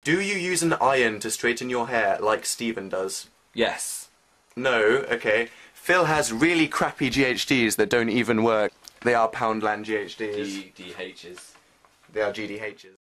Do you use an iron to straighten your hair like Stephen does? Yes. No, okay. Phil has really crappy GHDs that don't even work. They are Poundland GHDs. DHs. They are GDHs.